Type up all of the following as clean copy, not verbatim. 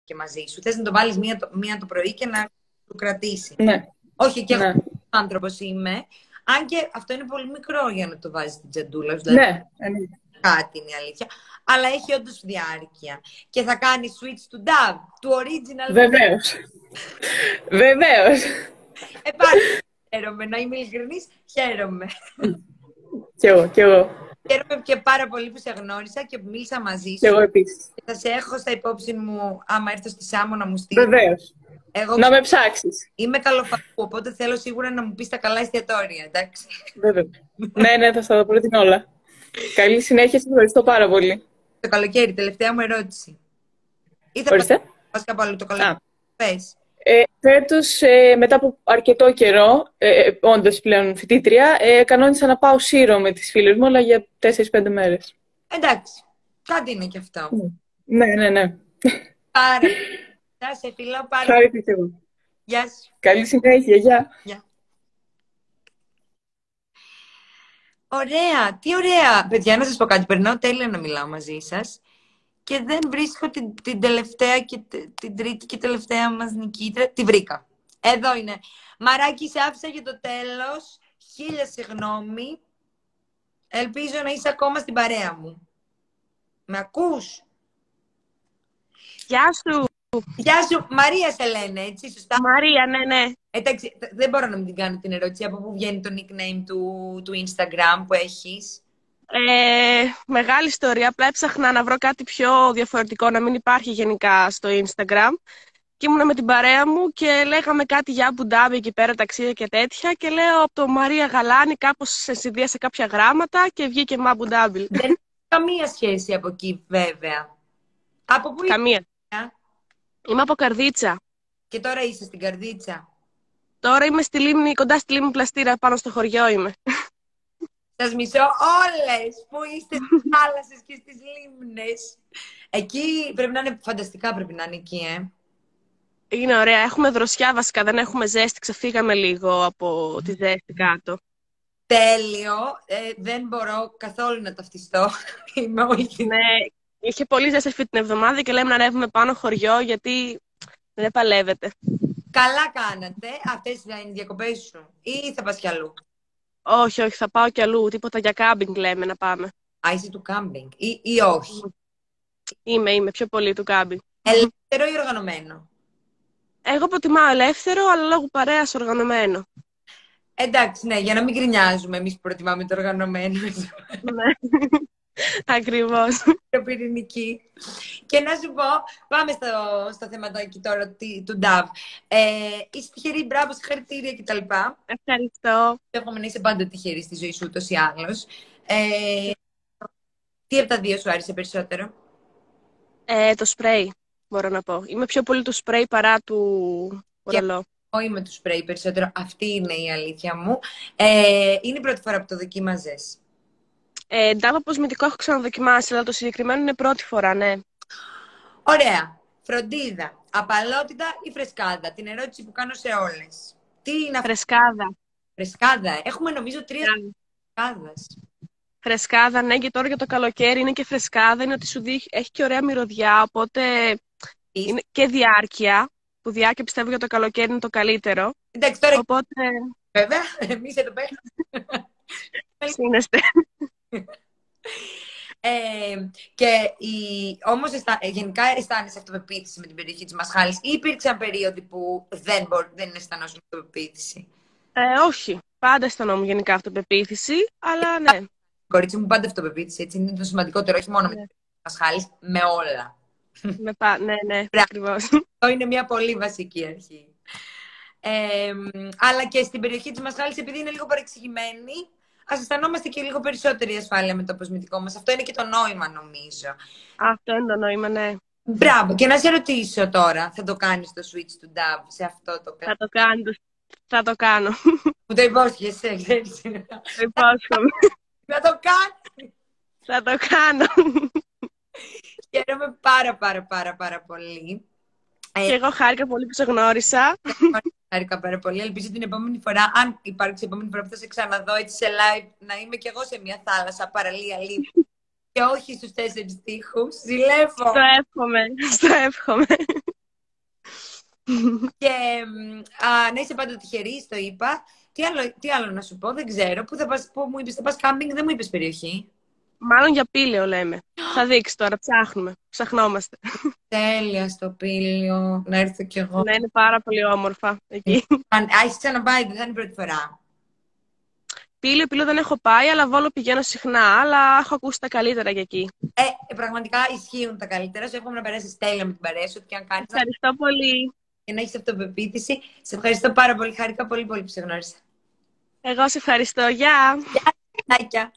και μαζί σου. Θες να το βάλεις μία το πρωί και να το κρατήσει. Ναι. Όχι, και ναι. εγώ άνθρωπος είμαι. Αν και αυτό είναι πολύ μικρό για να το βάζεις στην τσαντούλα. Δηλαδή, ναι. ναι. Κάτι είναι η αλήθεια. Αλλά έχει όντως διάρκεια. Και θα κάνει switch to Dove, του original. Βεβαίως. Βεβαίως. Πάλι χαίρομαι. Να είμαι ειλικρινής, χαίρομαι. Κι εγώ. Χαίρομαι και πάρα πολύ που σε γνώρισα και που μίλησα μαζί σου. Κι εγώ επίσης. Θα σε έχω στα υπόψη μου άμα έρθω στη Σάμο να μου στείλεις. Βεβαίως. Να με ψάξεις. Είμαι καλοφαγού, οπότε θέλω σίγουρα να μου πεις τα καλά εστιατόρια, εντάξει. Βέβαια. ναι, θα στα προτείνω όλα. Καλή συνέχεια, σας ευχαριστώ πάρα πολύ. Το καλοκαίρι, τελευταία μου ερώτηση. Ή θα πας κάπου άλλο το καλοκαίρι. Πες. Φέτος, μετά από αρκετό καιρό, όντας πλέον φοιτήτρια, κανόνισα να πάω Σύρο με τις φίλες μου, αλλά για 4-5 μέρες. Εντάξει. Κάτι είναι κι αυτό. Ναι. Πάρα. Θα σε φιλώ πάρα. Χάρη και εγώ. Γεια σου. Καλή συνέχεια. Γεια. Ωραία. Τι ωραία. Παιδιά, να σας πω κάτι. Περνάω τέλεια να μιλάω μαζί σας. Και δεν βρίσκω την τελευταία και την τρίτη και τελευταία μας νικήτρια. Τη βρήκα. Εδώ είναι. Μαράκι, σε άφησα για το τέλος. 1000 συγγνώμη. Ελπίζω να είσαι ακόμα στην παρέα μου. Με ακούς? Γεια σου. Γεια σου. Μαρία σε λένε, έτσι, σωστά? Μαρία, ναι. Εντάξει, δεν μπορώ να μην την κάνω την ερώτηση. Από πού βγαίνει το nickname του Instagram που έχεις? Μεγάλη ιστορία. Απλά έψαχνα να βρω κάτι πιο διαφορετικό, να μην υπάρχει γενικά στο Instagram. Και ήμουνα με την παρέα μου και λέγαμε κάτι για Αμπου-Ντάμπι εκεί πέρα, ταξίδια και τέτοια. Και λέω από το Μαρία Γαλάνη, κάπως σε συνδύασε κάποια γράμματα και βγήκε με Αμπου-Ντάμπι. Δεν έχει καμία σχέση από εκεί, βέβαια. Από πού Καμία. είσαι? Είμαι από Καρδίτσα. Και τώρα είσαι στην Καρδίτσα? Τώρα είμαι στη Λίμνη, κοντά στη Λίμνη Πλαστήρα, πάνω στο χωριό είμαι. Σας μισώ όλες που είστε στις θάλασσες και στις λίμνες. Εκεί πρέπει να είναι φανταστικά, πρέπει να είναι εκεί, Είναι ωραία. Έχουμε δροσιά βασικά, δεν έχουμε ζέστη. Ξεφύγαμε λίγο από τη ζέστη κάτω. Τέλειο. Δεν μπορώ καθόλου να ταυτιστώ. Είμαι όλη την... Ναι, είχε πολύ ζέστη αυτή την εβδομάδα και λέμε να ανέβουμε πάνω χωριό γιατί δεν παλεύεται. Καλά κάνατε. Αυτές είναι οι διακοπές σου ή θα πας κι αλλού? Όχι, θα πάω κι αλλού. Τίποτα για κάμπινγκ λέμε να πάμε. Α, είσαι του κάμπινγκ ή όχι? Είμαι πιο πολύ του κάμπινγκ. Ελεύθερο ή οργανωμένο? Εγώ προτιμάω ελεύθερο, αλλά λόγω παρέας οργανωμένο. Εντάξει, ναι, για να μην γκρινιάζουμε εμείς που προτιμάμε το οργανωμένο. Ναι, ακριβώς. Το πυρηνική. Και να σου πω, πάμε στο θεματάκι τώρα του Dove. Είσαι τυχερή, μπράβο, συγχαρητήρια κτλ. Ευχαριστώ. Εύχομαι να είσαι πάντα τυχερή στη ζωή σου, ούτως ή άλλως. Τι από τα δύο σου άρεσε περισσότερο? Το σπρέι, μπορώ να πω. Είμαι πιο πολύ του σπρέι παρά του ρολό. Εγώ είμαι του σπρέι περισσότερο. Αυτή είναι η αλήθεια μου. Είναι η πρώτη φορά που το δοκίμαζες? Dove αποσμητικό έχω ξαναδοκιμάσει, αλλά το συγκεκριμένο είναι πρώτη φορά, ναι. Ωραία. Φροντίδα, απαλότητα ή φρεσκάδα? Την ερώτηση που κάνω σε όλες. Τι είναι αυτό? Φρεσκάδα. Φρεσκάδα. Έχουμε νομίζω 3 φρεσκάδας. Φρεσκάδα, ναι, και τώρα για το καλοκαίρι είναι και φρεσκάδα. Είναι ότι σου έχει και ωραία μυρωδιά, οπότε είναι και διάρκεια. Που διάρκεια πιστεύω για το καλοκαίρι είναι το καλύτερο. Εντάξει, τώρα... Οπότε... Βέβαια, εμείς εδώ πέρα. Σύνεστε. Όμως γενικά αισθάνεσαι αυτοπεποίθηση με την περιοχή της Μασχάλης ή υπήρξαν περίοδοι που δεν αισθανόσουν αυτοπεποίθηση? Όχι. Πάντα αισθανόμουν γενικά αυτοπεποίθηση, αλλά ναι. Κορίτσι μου, πάντα αυτοπεποίθηση, έτσι είναι το σημαντικότερο, όχι μόνο με την Μασχάλης, με όλα. Ναι, ακριβώς. Αυτό είναι μια πολύ βασική αρχή. Αλλά και στην περιοχή της Μασχάλης, επειδή είναι λίγο παρεξηγημένη, ας αισθανόμαστε και λίγο περισσότερη ασφάλεια με το αποσμητικό μας. Αυτό είναι και το νόημα, νομίζω. Αυτό είναι το νόημα, ναι. Μπράβο. Και να σε ρωτήσω τώρα, θα το κάνεις το switch του Dove σε αυτό το πράγμα? Θα το κάνω. Μου το υπόσχεσαι, ξέρεις. Το υπόσχομαι. Να το κάνεις. Θα το κάνω. Χαίρομαι πάρα πολύ. Και εγώ χάρηκα πολύ που σε γνώρισα. Χάρηκα πάρα πολύ. Ελπίζω την επόμενη φορά, αν υπάρξει η επόμενη φορά που θα σε ξαναδώ έτσι σε live, να είμαι κι εγώ σε μια θάλασσα, παραλία, λίμνη. Και όχι στους 4 τοίχους. Ζηλεύω. Στο εύχομαι. Και να είσαι πάντα τυχερή, το είπα. Τι άλλο να σου πω, δεν ξέρω. Πού μου είπες, θα πας κάμπινγκ, δεν μου είπες περιοχή. Μάλλον για Πήλαιο λέμε. Θα δείξει τώρα, ψαχνόμαστε. Τέλεια στο Πήλαιο, να έρθω κι εγώ. Ναι, είναι πάρα πολύ όμορφα εκεί. Έχεις ξαναπάει, δεν θα είναι η πρώτη φορά. Πήλαιο δεν έχω πάει, αλλά Βόλο πηγαίνω συχνά, αλλά έχω ακούσει τα καλύτερα για εκεί. Πραγματικά ισχύουν τα καλύτερα. Σου εύχομαι να περάσεις τέλεια με την παρέα σου, ό,τι και αν κάνεις. Ευχαριστώ πολύ. Και να έχεις αυτοπεποίθηση. Σε ευχαριστώ πάρα πολύ. Χάρηκα πολύ που σε γνώρισα. Εγώ σε ευχαριστώ. Γεια! Γεια!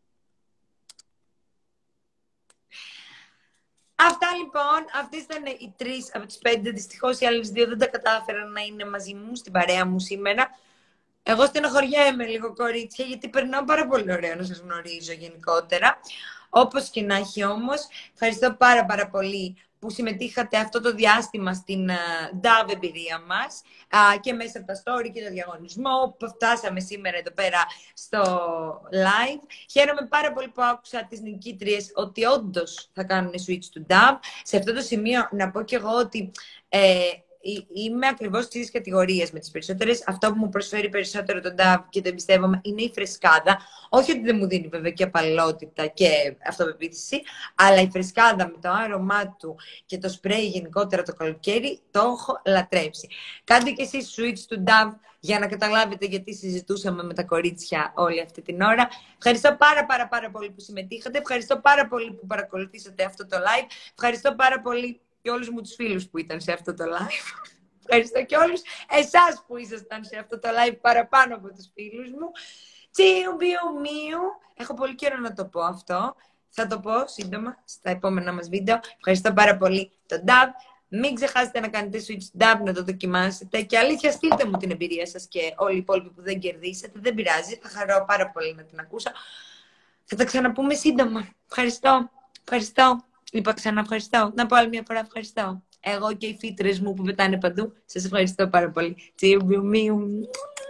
Αυτά λοιπόν, αυτές ήταν οι 3 από τις 5. Δυστυχώς οι άλλες 2 δεν τα κατάφεραν να είναι μαζί μου στην παρέα μου σήμερα. Εγώ στενοχωριέμαι λίγο, κορίτσια, γιατί περνάω πάρα πολύ ωραία να σας γνωρίζω γενικότερα. Όπως και να έχει όμως, ευχαριστώ πάρα πολύ που συμμετείχατε αυτό το διάστημα στην DAV εμπειρία μας και μέσα από τα story και το διαγωνισμό που φτάσαμε σήμερα εδώ πέρα στο live. Χαίρομαι πάρα πολύ που άκουσα τις νικήτριες ότι όντως θα κάνουν switch to DAV. Σε αυτό το σημείο να πω και εγώ ότι είμαι ακριβώς στις ίδιες κατηγορίες με τις περισσότερες. Αυτό που μου προσφέρει περισσότερο τον DAV και το εμπιστεύομαι είναι η φρεσκάδα. Όχι ότι δεν μου δίνει βέβαια και απαλληλότητα και αυτοπεποίθηση, αλλά η φρεσκάδα με το άρωμά του και το σπρέι γενικότερα το καλοκαίρι το έχω λατρέψει. Κάντε και εσείς switch to DAV για να καταλάβετε γιατί συζητούσαμε με τα κορίτσια όλη αυτή την ώρα. Ευχαριστώ πάρα πολύ που συμμετείχατε. Ευχαριστώ πάρα πολύ που παρακολουθήσατε αυτό το live. Ευχαριστώ πάρα πολύ και όλους μου τους φίλους που ήταν σε αυτό το live. Ευχαριστώ και όλους εσάς που ήσασταν σε αυτό το live παραπάνω από τους φίλους μου. Τσιου μπιου μιου. Έχω πολύ καιρό να το πω αυτό. Θα το πω σύντομα στα επόμενα μας βίντεο. Ευχαριστώ πάρα πολύ τον DAV. Μην ξεχάσετε να κάνετε switch DAV, να το δοκιμάσετε. Και αλήθεια, στείλτε μου την εμπειρία σας και όλοι οι υπόλοιποι που δεν κερδίσετε. Δεν πειράζει, θα χαρώ πάρα πολύ να την ακούσω. Θα τα ξαναπούμε σύντομα. Ευχαριστώ. Λοιπόν, ξαναευχαριστώ. Να πω άλλη μια φορά ευχαριστώ. Εγώ και οι φίτρες μου που πετάνε παντού. Σας ευχαριστώ πάρα πολύ. Τσιου μπιου μιου.